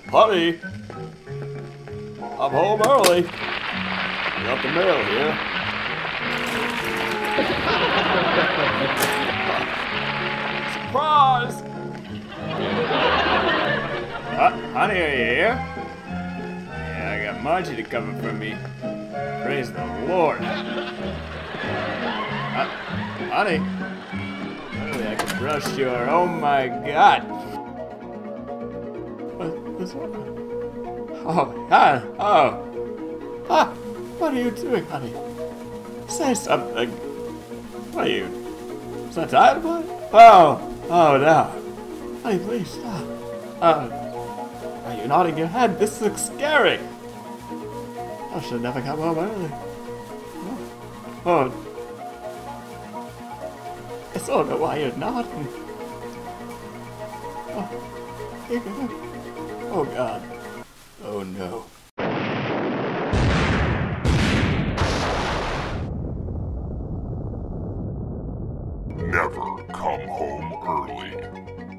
Honey, I'm home early. Got the mail here. Surprise! Honey, are you here? Yeah, I got Margie coming for me. Praise the Lord. Honey, really, I can brush your. Oh my God. What's wrong? Oh, God. Oh. Ah, what are you doing, honey? Say something. What are you? Is that tired, boy? Oh no. Honey, please stop. Are you nodding your head? This looks scary. I should have never come home early. Oh. I still don't know why you're nodding. Oh, here you go. Oh God. Oh no. Never come home early.